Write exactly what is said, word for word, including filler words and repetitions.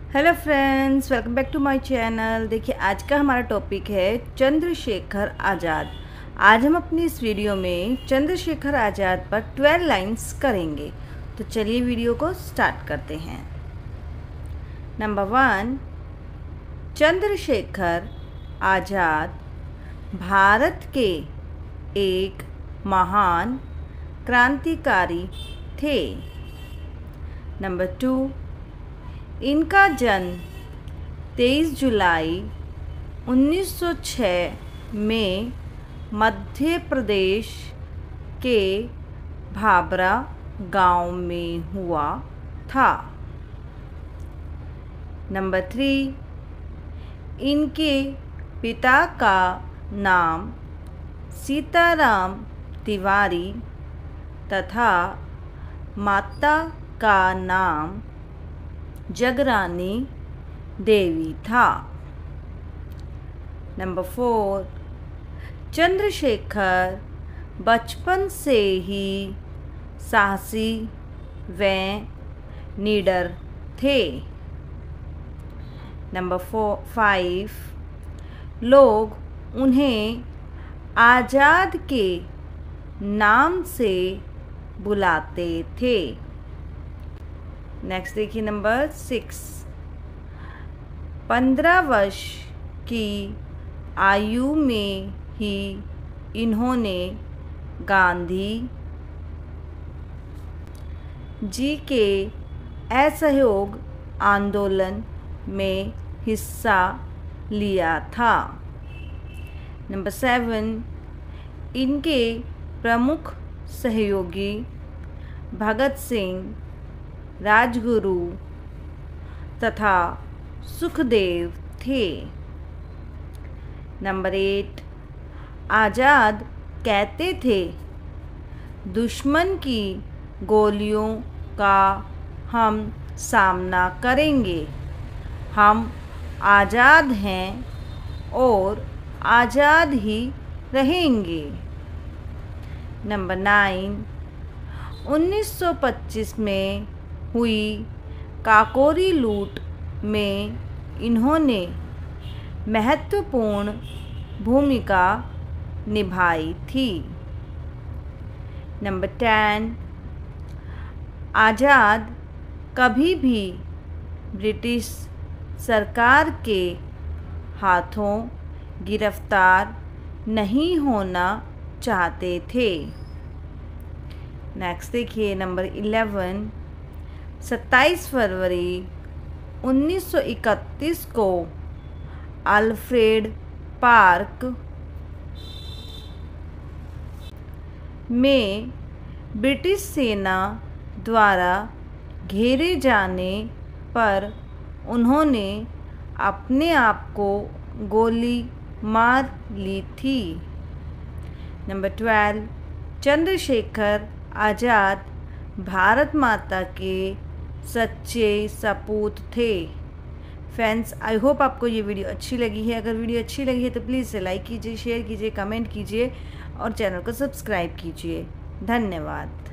Hello friends, welcome back to my channel. देखिए, आज का हमारा टॉपिक है चंद्रशेखर आज़ाद। आज हम अपनी इस वीडियो में चंद्रशेखर आज़ाद पर ट्वेल्व लाइंस करेंगे। तो चलिए वीडियो को स्टार्ट करते हैं। नंबर वन, चंद्रशेखर आज़ाद भारत के एक महान क्रांतिकारी थे। नंबर टू, इनका जन्म तेईस जुलाई उन्नीस सौ छह में मध्य प्रदेश के भाबरा गांव में हुआ था। नंबर थ्री, इनके पिता का नाम सीताराम तिवारी तथा माता का नाम जगरानी देवी था। नंबर फोर, चंद्रशेखर बचपन से ही साहसी व निडर थे। नंबर फोर फाइव, लोग उन्हें आज़ाद के नाम से बुलाते थे। नेक्स्ट देखिए नंबर सिक्स, पंद्रह वर्ष की आयु में ही इन्होंने गांधी जी के असहयोग आंदोलन में हिस्सा लिया था। नंबर सेवन, इनके प्रमुख सहयोगी भगत सिंह, राजगुरु तथा सुखदेव थे। नंबर एट, आज़ाद कहते थे, दुश्मन की गोलियों का हम सामना करेंगे। हम आज़ाद हैं और आज़ाद ही रहेंगे। नंबर नाइन, उन्नीस सौ पच्चीस में हुई काकोरी लूट में इन्होंने महत्वपूर्ण भूमिका निभाई थी। नंबर टेन, आज़ाद कभी भी ब्रिटिश सरकार के हाथों गिरफ्तार नहीं होना चाहते थे। नेक्स्ट देखिए नंबर इलेवन, सत्ताईस फरवरी उन्नीस सौ इकतीस को अल्फ्रेड पार्क में ब्रिटिश सेना द्वारा घेरे जाने पर उन्होंने अपने आप को गोली मार ली थी। नंबर ट्वेल्व, चंद्रशेखर आज़ाद भारत माता के सच्चे सपूत थे। फ्रेंड्स, आई होप आपको ये वीडियो अच्छी लगी है। अगर वीडियो अच्छी लगी है तो प्लीज़ इसे लाइक कीजिए, शेयर कीजिए, कमेंट कीजिए और चैनल को सब्सक्राइब कीजिए। धन्यवाद।